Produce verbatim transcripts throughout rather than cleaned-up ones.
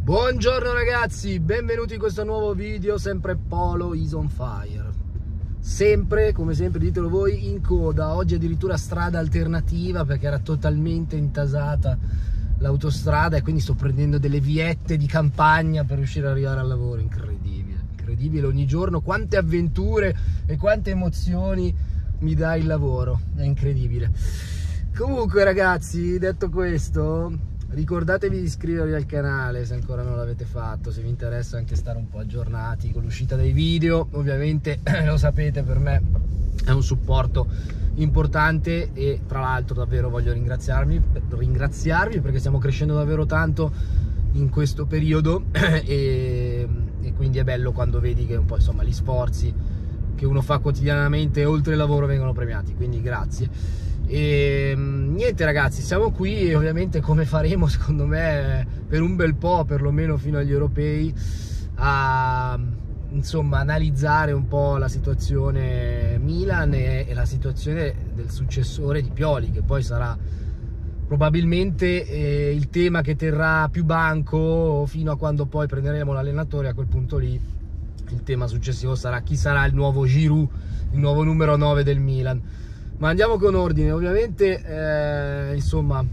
Buongiorno ragazzi, benvenuti in questo nuovo video, sempre Polo is on fire. Sempre, come sempre, ditelo voi, in coda. Oggi addirittura strada alternativa perché era totalmente intasata l'autostrada e quindi sto prendendo delle viette di campagna per riuscire ad arrivare al lavoro. Incredibile, incredibile ogni giorno, quante avventure e quante emozioni mi dà il lavoro, è incredibile. Comunque ragazzi, detto questo, ricordatevi di iscrivervi al canale se ancora non l'avete fatto, se vi interessa anche stare un po' aggiornati con l'uscita dei video. Ovviamente lo sapete, per me è un supporto importante e tra l'altro davvero voglio ringraziarvi, ringraziarvi perché stiamo crescendo davvero tanto in questo periodo e, e quindi è bello quando vedi che un po' insomma gli sforzi che uno fa quotidianamente oltre il lavoro vengono premiati, quindi grazie. E niente ragazzi, siamo qui e ovviamente, come faremo secondo me per un bel po', perlomeno fino agli europei, a insomma analizzare un po' la situazione Milan e, e la situazione del successore di Pioli, che poi sarà probabilmente eh, il tema che terrà più banco fino a quando poi prenderemo l'allenatore. A quel punto lì il tema successivo sarà chi sarà il nuovo Giroud, il nuovo numero nove del Milan. Ma andiamo con ordine. Ovviamente eh, insomma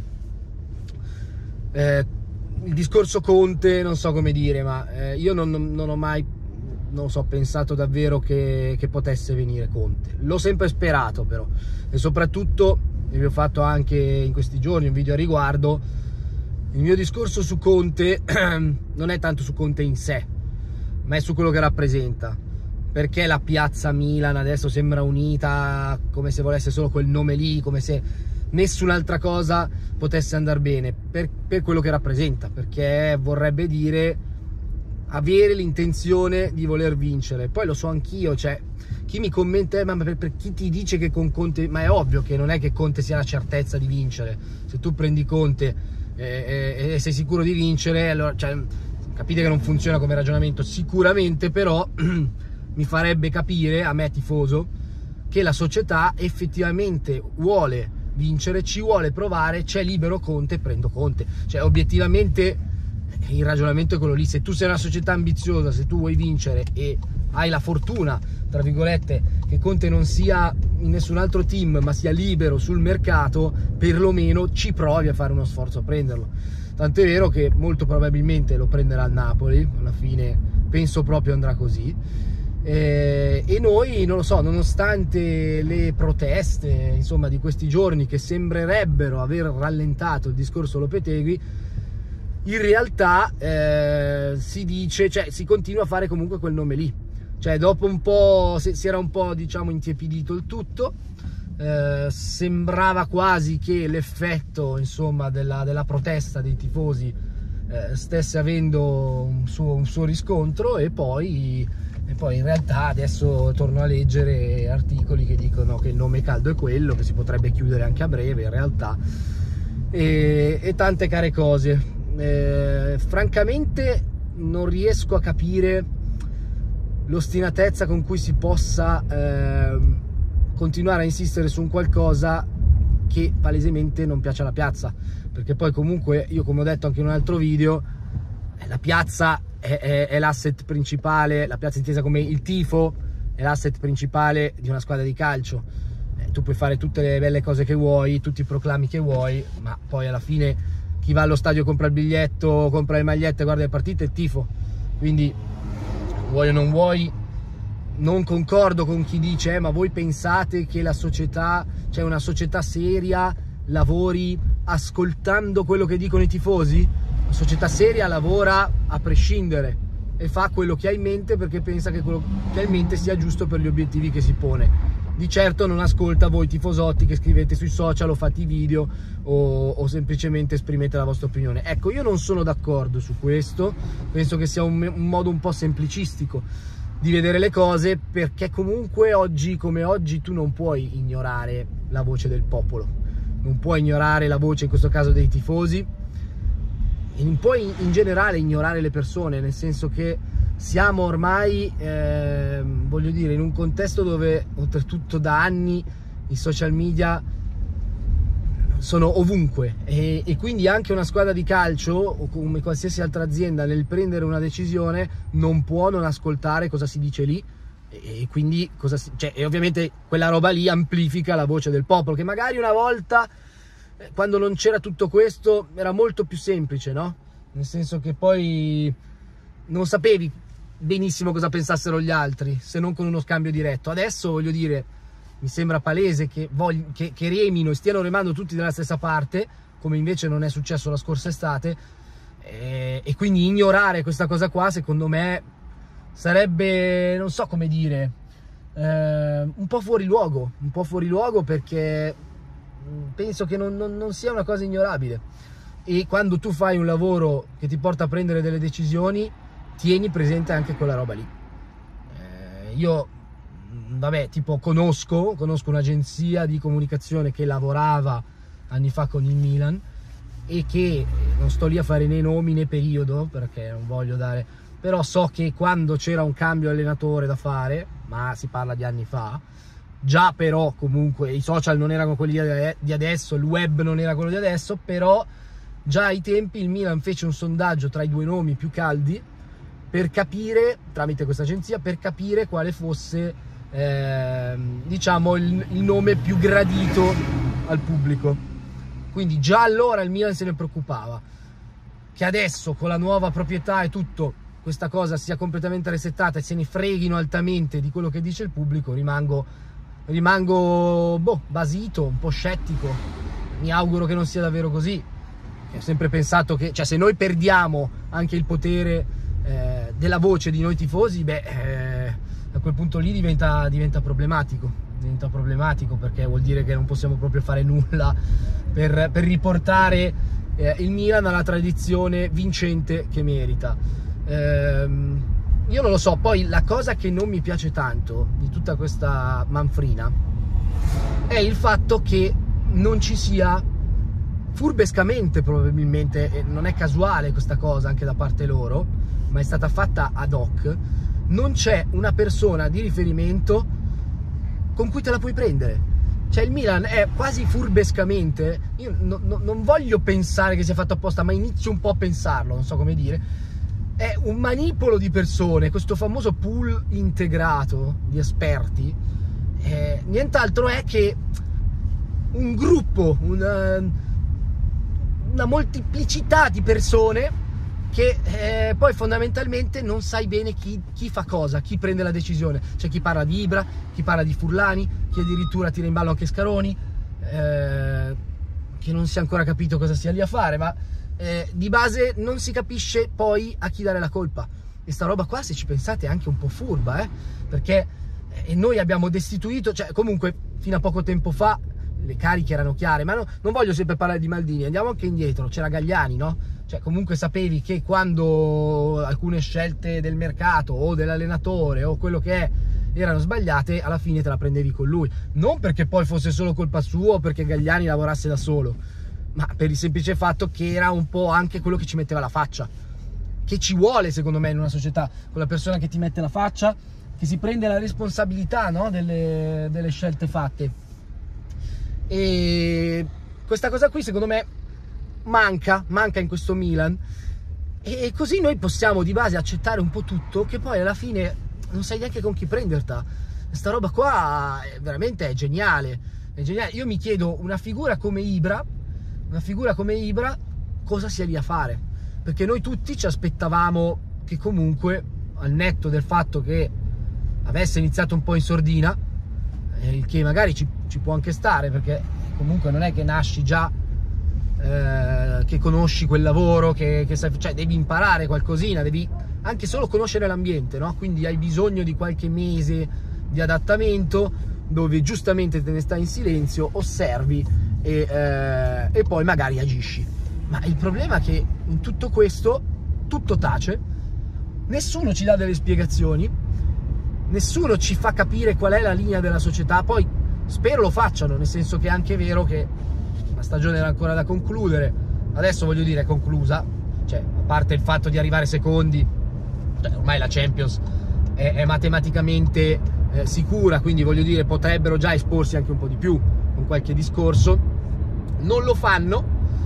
eh, il discorso Conte non so come dire, ma eh, io non, non ho mai non so, pensato davvero che, che potesse venire Conte. L'ho sempre sperato però, e soprattutto, e vi ho fatto anche in questi giorni un video a riguardo, il mio discorso su Conte non è tanto su Conte in sé, ma è su quello che rappresenta. Perché la piazza Milan adesso sembra unita, come se volesse solo quel nome lì, come se nessun'altra cosa potesse andare bene, per, per quello che rappresenta, perché vorrebbe dire avere l'intenzione di voler vincere. Poi lo so anch'io, cioè chi mi commenta, eh, ma per, per chi ti dice che con Conte, ma è ovvio che non è che Conte sia la certezza di vincere. Se tu prendi Conte eh, eh, e sei sicuro di vincere, allora cioè, capite che non funziona come ragionamento sicuramente, però mi farebbe capire, a me tifoso, che la società effettivamente vuole vincere, ci vuole provare, c'è libero Conte, prendo Conte. Cioè obiettivamente il ragionamento è quello lì. Se tu sei una società ambiziosa, se tu vuoi vincere e hai la fortuna, tra virgolette, che Conte non sia in nessun altro team ma sia libero sul mercato, perlomeno ci provi a fare uno sforzo a prenderlo. Tant'è vero che molto probabilmente lo prenderà il Napoli, alla fine penso proprio andrà così. Eh, e noi, non lo so, nonostante le proteste insomma di questi giorni che sembrerebbero aver rallentato il discorso Lopetegui, in realtà eh, si dice, cioè si continua a fare comunque quel nome lì. Cioè dopo un po' si, si era un po' diciamo intiepidito il tutto, eh, sembrava quasi che l'effetto insomma della, della protesta dei tifosi eh, stesse avendo un suo, un suo riscontro, e poi E poi in realtà adesso torno a leggere articoli che dicono che il nome caldo è quello, che si potrebbe chiudere anche a breve in realtà, e, e tante care cose. Eh, francamente non riesco a capire l'ostinatezza con cui si possa eh, continuare a insistere su un qualcosa che palesemente non piace alla piazza, perché poi comunque io, come ho detto anche in un altro video, la piazza è, è, è l'asset principale, la piazza intesa come il tifo è l'asset principale di una squadra di calcio. Eh, tu puoi fare tutte le belle cose che vuoi, tutti i proclami che vuoi, ma poi alla fine chi va allo stadio, compra il biglietto, compra le magliette, guarda le partite, è il tifo. Quindi vuoi o non vuoi, non concordo con chi dice eh, ma voi pensate che la società, cioè una società seria, lavori ascoltando quello che dicono i tifosi? La società seria lavora a prescindere e fa quello che ha in mente perché pensa che quello che ha in mente sia giusto per gli obiettivi che si pone. Di certo non ascolta voi tifosotti che scrivete sui social o fate i video o, o semplicemente esprimete la vostra opinione. Ecco, io non sono d'accordo su questo, penso che sia un, un modo un po' semplicistico di vedere le cose, perché comunque oggi come oggi tu non puoi ignorare la voce del popolo, non puoi ignorare la voce in questo caso dei tifosi, e non puoi in generale ignorare le persone, nel senso che siamo ormai, eh, voglio dire, in un contesto dove oltretutto da anni i social media sono ovunque e, e quindi anche una squadra di calcio o come qualsiasi altra azienda nel prendere una decisione non può non ascoltare cosa si dice lì e, e quindi cosa si, cioè, e ovviamente quella roba lì amplifica la voce del popolo, che magari una volta, quando non c'era tutto questo, era molto più semplice, no? Nel senso che poi non sapevi benissimo cosa pensassero gli altri se non con uno scambio diretto. Adesso, voglio dire, mi sembra palese che, voglio, che, che remino e stiano remando tutti dalla stessa parte, come invece non è successo la scorsa estate, e, e quindi ignorare questa cosa qua, secondo me, sarebbe, non so come dire, eh, un po' fuori luogo, un po' fuori luogo perché penso che non, non, non sia una cosa ignorabile. E quando tu fai un lavoro che ti porta a prendere delle decisioni, tieni presente anche quella roba lì. Eh, io, vabbè, tipo conosco, conosco un'agenzia di comunicazione che lavorava anni fa con il Milan e che, non sto lì a fare né nomi né periodo perché non voglio dare, però so che quando c'era un cambio allenatore da fare, ma si parla di anni fa, già però comunque i social non erano quelli di adesso, il web non era quello di adesso, però già ai tempi il Milan fece un sondaggio tra i due nomi più caldi per capire, tramite questa agenzia, per capire quale fosse, eh, diciamo, il, il nome più gradito al pubblico. Quindi già allora il Milan se ne preoccupava. Che adesso, con la nuova proprietà e tutto, questa cosa sia completamente resettata e se ne freghino altamente di quello che dice il pubblico, rimango, rimango boh, basito, un po' scettico. Mi auguro che non sia davvero così. Ho sempre pensato che, cioè, se noi perdiamo anche il potere Eh, della voce di noi tifosi, beh, eh, a quel punto lì diventa, diventa problematico, diventa problematico perché vuol dire che non possiamo proprio fare nulla per, per riportare eh, il Milan alla tradizione vincente che merita. Eh, io non lo so, poi la cosa che non mi piace tanto di tutta questa manfrina è il fatto che non ci sia, furbescamente probabilmente, e non è casuale questa cosa anche da parte loro, ma è stata fatta ad hoc, non c'è una persona di riferimento con cui te la puoi prendere. Cioè il Milan è quasi furbescamente, io no, no, non voglio pensare che sia fatto apposta, ma inizio un po' a pensarlo, non so come dire, è un manipolo di persone, questo famoso pool integrato di esperti, eh, nient'altro è che un gruppo, una, una molteplicità di persone che eh, poi fondamentalmente non sai bene chi, chi fa cosa, chi prende la decisione. C'è chi parla di Ibra, chi parla di Furlani, chi addirittura tira in ballo anche Scaroni, eh, che non si è ancora capito cosa sia lì a fare, ma eh, di base non si capisce poi a chi dare la colpa. E sta roba qua, se ci pensate, è anche un po' furba, eh? Perché eh, noi abbiamo destituito, cioè comunque fino a poco tempo fa le cariche erano chiare, ma no, non voglio sempre parlare di Maldini, andiamo anche indietro, c'era Galliani, no? Cioè comunque sapevi che quando alcune scelte del mercato o dell'allenatore o quello che è erano sbagliate, alla fine te la prendevi con lui, non perché poi fosse solo colpa sua o perché Galliani lavorasse da solo, ma per il semplice fatto che era un po' anche quello che ci metteva la faccia, che ci vuole secondo me in una società, quella persona che ti mette la faccia, che si prende la responsabilità, no? delle, delle scelte fatte. E questa cosa qui secondo me manca, manca in questo Milan, e così noi possiamo di base accettare un po' tutto, che poi alla fine non sai neanche con chi prenderta. Questa roba qua è, veramente è geniale, è geniale. Io mi chiedo, una figura come Ibra, una figura come Ibra cosa sia lì a fare, perché noi tutti ci aspettavamo che comunque, al netto del fatto che avesse iniziato un po' in sordina, il che magari ci, ci può anche stare, perché comunque non è che nasci già eh, che conosci quel lavoro, che, che sai, cioè devi imparare qualcosina, devi anche solo conoscere l'ambiente, no? Quindi hai bisogno di qualche mese di adattamento dove giustamente te ne stai in silenzio, osservi e, eh, e poi magari agisci. Ma il problema è che in tutto questo tutto tace, nessuno ci dà delle spiegazioni, nessuno ci fa capire qual è la linea della società. Poi spero lo facciano, nel senso che è anche vero che la stagione era ancora da concludere, adesso voglio dire è conclusa, cioè a parte il fatto di arrivare secondi, cioè, ormai la Champions è, è matematicamente eh, sicura, quindi voglio dire potrebbero già esporsi anche un po' di più con qualche discorso, Non lo fanno,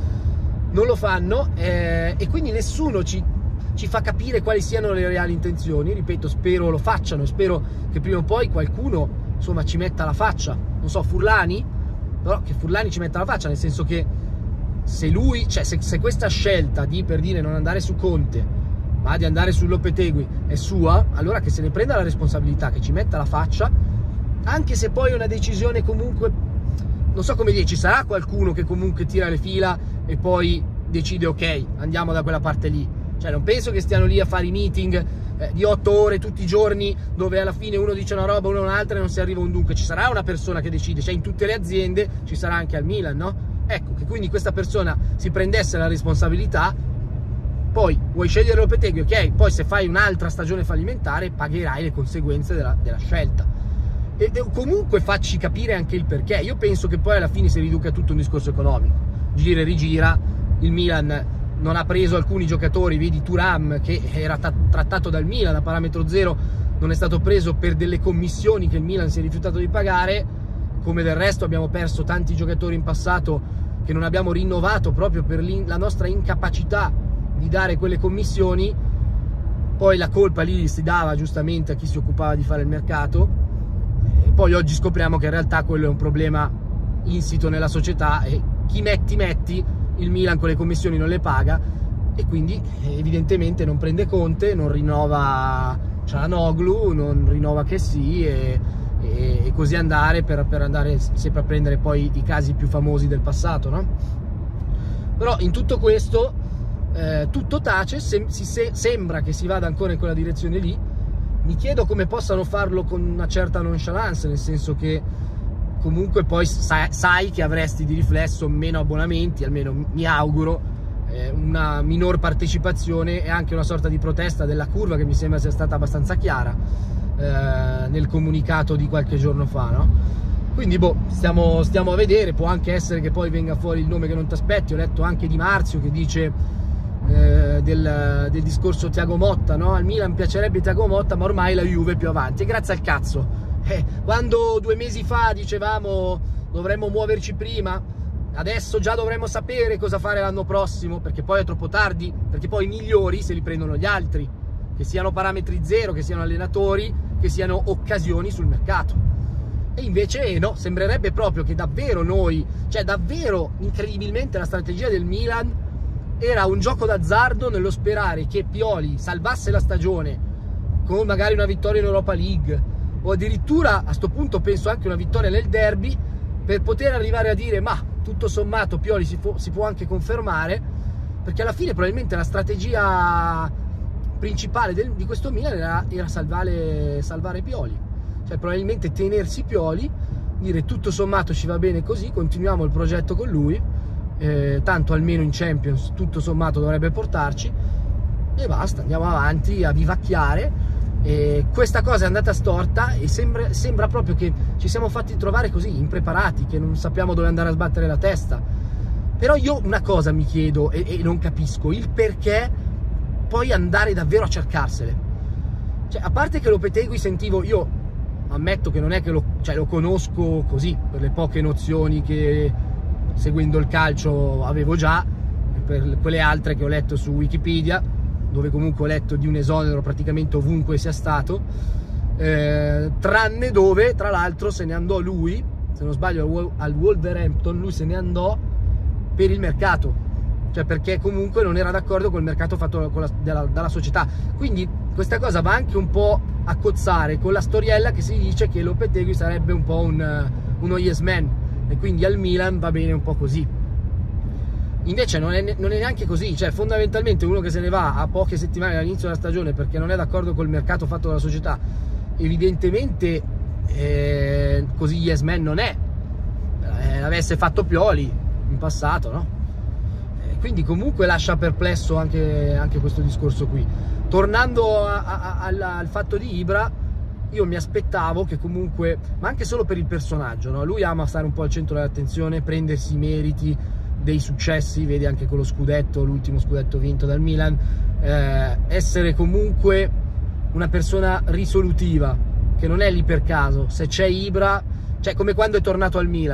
non lo fanno eh, e quindi nessuno ci, ci fa capire quali siano le reali intenzioni. Ripeto, spero lo facciano, spero che prima o poi qualcuno, insomma, ci metta la faccia. Non so, Furlani, però che Furlani ci metta la faccia, nel senso che se lui, cioè se, se questa scelta di, per dire, non andare su Conte ma di andare su Lopetegui è sua, allora che se ne prenda la responsabilità, che ci metta la faccia, anche se poi è una decisione comunque, non so come dire, ci sarà qualcuno che comunque tira le fila e poi decide ok, andiamo da quella parte lì. Cioè non penso che stiano lì a fare i meeting eh, di otto ore tutti i giorni, dove alla fine uno dice una roba, uno un'altra e non si arriva a un dunque. Ci sarà una persona che decide, cioè in tutte le aziende ci sarà anche al Milan, no? Ecco, che quindi questa persona si prendesse la responsabilità. Poi vuoi scegliere Lopetegui, ok, poi se fai un'altra stagione fallimentare pagherai le conseguenze della, della scelta. E, e comunque facci capire anche il perché. Io penso che poi alla fine si riduca tutto un discorso economico. Gira e rigira, il Milan non ha preso alcuni giocatori, vedi Thuram che era trattato dal Milan a parametro zero, non è stato preso per delle commissioni che il Milan si è rifiutato di pagare, come del resto abbiamo perso tanti giocatori in passato che non abbiamo rinnovato proprio per la nostra incapacità di dare quelle commissioni. Poi la colpa lì si dava giustamente a chi si occupava di fare il mercato, e poi oggi scopriamo che in realtà quello è un problema insito nella società e chi metti metti, il Milan con le commissioni non le paga e quindi evidentemente non prende Conte, non rinnova Çalhanoğlu, non rinnova Kessie e, e, e così andare per, per andare sempre a prendere poi i casi più famosi del passato, no? Però in tutto questo Eh, tutto tace, sem si se sembra che si vada ancora in quella direzione lì. Mi chiedo come possano farlo con una certa nonchalance, nel senso che comunque poi sai, sai che avresti di riflesso meno abbonamenti, almeno mi auguro, eh, una minor partecipazione e anche una sorta di protesta della curva che mi sembra sia stata abbastanza chiara eh, nel comunicato di qualche giorno fa, no? Quindi boh, stiamo, stiamo a vedere. Può anche essere che poi venga fuori il nome che non ti aspetti. Ho letto anche Di Marzio che dice Eh, del, del discorso Thiago Motta, no? Al Milan piacerebbe Thiago Motta, ma ormai la Juve è più avanti. E grazie al cazzo, eh, quando due mesi fa dicevamo dovremmo muoverci prima, adesso già dovremmo sapere cosa fare l'anno prossimo, perché poi è troppo tardi, perché poi i migliori se li prendono gli altri, che siano parametri zero, che siano allenatori, che siano occasioni sul mercato. E invece no, sembrerebbe proprio che davvero noi, cioè davvero incredibilmente la strategia del Milan era un gioco d'azzardo nello sperare che Pioli salvasse la stagione con magari una vittoria in Europa League o addirittura a sto punto penso anche una vittoria nel derby, per poter arrivare a dire ma tutto sommato Pioli si può, si può anche confermare, perché alla fine probabilmente la strategia principale del, di questo Milan era, era salvare, salvare Pioli, cioè probabilmente tenersi Pioli, dire tutto sommato ci va bene così, continuiamo il progetto con lui. Eh, tanto almeno in Champions tutto sommato dovrebbe portarci e basta, andiamo avanti a vivacchiare. E questa cosa è andata storta e sembra, sembra proprio che ci siamo fatti trovare così impreparati, che non sappiamo dove andare a sbattere la testa. Però io una cosa mi chiedo e, e non capisco il perché poi andare davvero a cercarsele. Cioè, a parte che Lopetegui sentivo, io ammetto che non è che lo, cioè, lo conosco così per le poche nozioni che seguendo il calcio avevo già, per quelle altre che ho letto su Wikipedia, dove comunque ho letto di un esonero praticamente ovunque sia stato, eh, tranne dove tra l'altro se ne andò lui, se non sbaglio al Wolverhampton, lui se ne andò per il mercato, cioè perché comunque non era d'accordo col mercato fatto con la, dalla, dalla società. Quindi questa cosa va anche un po' a cozzare con la storiella che si dice che Lopetegui sarebbe un po' un, uno yes man, e quindi al Milan va bene un po' così. Invece non è, non è neanche così, cioè fondamentalmente uno che se ne va a poche settimane dall'inizio della stagione perché non è d'accordo col mercato fatto dalla società, evidentemente eh, così yes man non è. Eh, avesse fatto Pioli in passato, no? Eh, quindi comunque lascia perplesso anche, anche questo discorso qui. Tornando a, a, a, al, al fatto di Ibra, io mi aspettavo che comunque, ma anche solo per il personaggio, no? Lui ama stare un po' al centro dell'attenzione, prendersi i meriti dei successi, vedi anche con lo scudetto, l'ultimo scudetto vinto dal Milan, eh, essere comunque una persona risolutiva, che non è lì per caso. Se c'è Ibra, cioè come quando è tornato al Milan, no?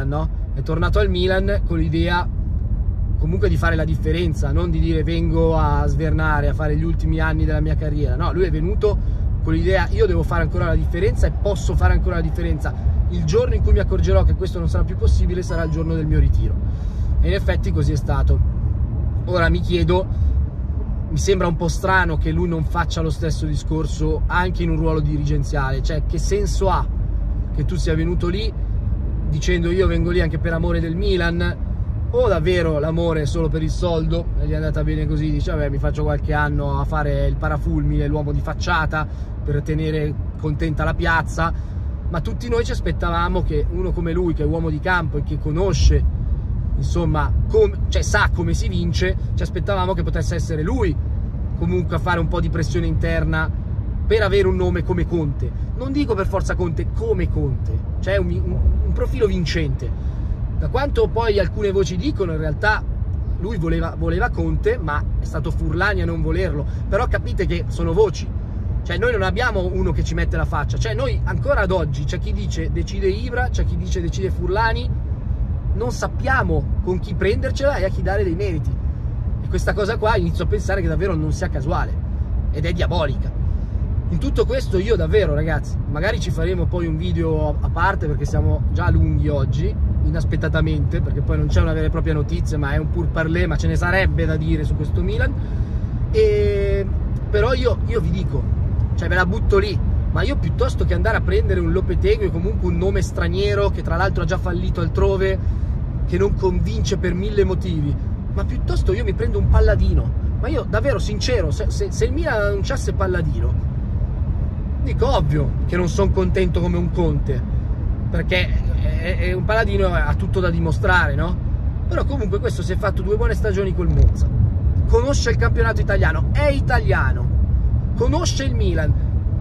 è tornato al Milan con l'idea comunque di fare la differenza, non di dire vengo a svernare, a fare gli ultimi anni della mia carriera. No, lui è venuto con l'idea io devo fare ancora la differenza e posso fare ancora la differenza. Il giorno in cui mi accorgerò che questo non sarà più possibile sarà il giorno del mio ritiro. E in effetti così è stato. Ora mi chiedo, mi sembra un po' strano che lui non faccia lo stesso discorso anche in un ruolo dirigenziale. Cioè, che senso ha che tu sia venuto lì dicendo io vengo lì anche per amore del Milan, o davvero l'amore è solo per il soldo e gli è andata bene così, dice vabbè mi faccio qualche anno a fare il parafulmine, l'uomo di facciata per tenere contenta la piazza. Ma tutti noi ci aspettavamo che uno come lui, che è uomo di campo e che conosce, insomma, com cioè sa come si vince, ci aspettavamo che potesse essere lui comunque a fare un po' di pressione interna per avere un nome come Conte. Non dico per forza Conte, come Conte, cioè un, un, un profilo vincente. Da quanto poi alcune voci dicono, in realtà lui voleva, voleva Conte, ma è stato Furlani a non volerlo. Però capite che sono voci, cioè noi non abbiamo uno che ci mette la faccia, cioè noi ancora ad oggi c'è chi dice decide Ibra, c'è chi dice decide Furlani, non sappiamo con chi prendercela e a chi dare dei meriti. E questa cosa qua inizio a pensare che davvero non sia casuale ed è diabolica. In tutto questo io davvero, ragazzi, magari ci faremo poi un video a parte perché siamo già lunghi oggi, inaspettatamente, perché poi non c'è una vera e propria notizia, ma è un pur parler, ma ce ne sarebbe da dire su questo Milan. E però io, io vi dico, cioè ve la butto lì, ma io piuttosto che andare a prendere un Lopetegui, comunque un nome straniero che tra l'altro ha già fallito altrove, che non convince per mille motivi, ma piuttosto io mi prendo un Palladino. Ma io davvero sincero, se, se, se il Milan annunciasse Palladino, dico ovvio che non sono contento come un Conte, perché è, è un Palladino, ha tutto da dimostrare, no? Però comunque questo si è fatto due buone stagioni col Monza, conosce il campionato italiano, è italiano, conosce il Milan.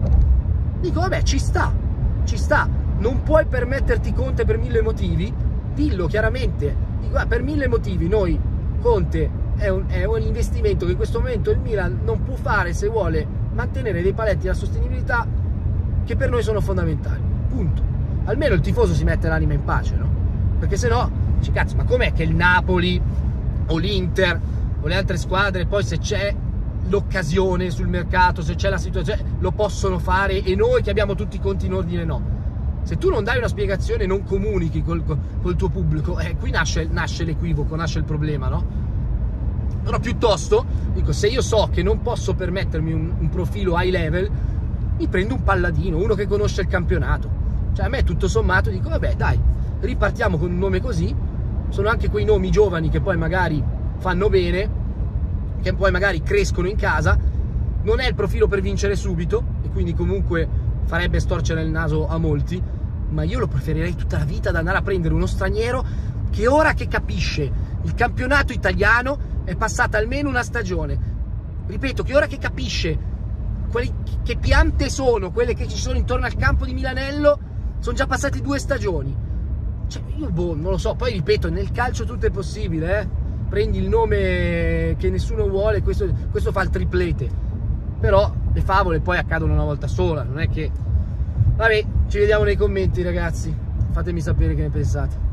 Dico vabbè, ci sta, ci sta. Non puoi permetterti Conte per mille motivi, dillo chiaramente. Dico, ah, per mille motivi noi Conte è un, è un investimento che in questo momento il Milan non può fare se vuole mantenere dei paletti alla sostenibilità che per noi sono fondamentali, punto. Almeno il tifoso si mette l'anima in pace, no? Perché se no, dici cazzo, ma com'è che il Napoli o l'Inter o le altre squadre poi se c'è l'occasione sul mercato, se c'è la situazione, lo possono fare e noi che abbiamo tutti i conti in ordine no? Se tu non dai una spiegazione, non comunichi col, col tuo pubblico, eh, qui nasce, nasce l'equivoco, nasce il problema, no? Però piuttosto, dico, se io so che non posso permettermi un, un profilo high level, mi prendo un Palladino, uno che conosce il campionato. Cioè a me tutto sommato dico, vabbè dai, ripartiamo con un nome così, sono anche quei nomi giovani che poi magari fanno bene, che poi magari crescono in casa, non è il profilo per vincere subito, e quindi comunque farebbe storcere il naso a molti, ma io lo preferirei tutta la vita ad andare a prendere uno straniero che ora che capisce il campionato italiano è passata almeno una stagione, ripeto, che ora che capisce quelli, che piante sono quelle che ci sono intorno al campo di Milanello, sono già passate due stagioni. Cioè io boh, non lo so, poi ripeto, nel calcio tutto è possibile, eh? Prendi il nome che nessuno vuole, questo, questo fa il triplete, però le favole poi accadono una volta sola, non è che... Vabbè, ci vediamo nei commenti ragazzi, fatemi sapere che ne pensate.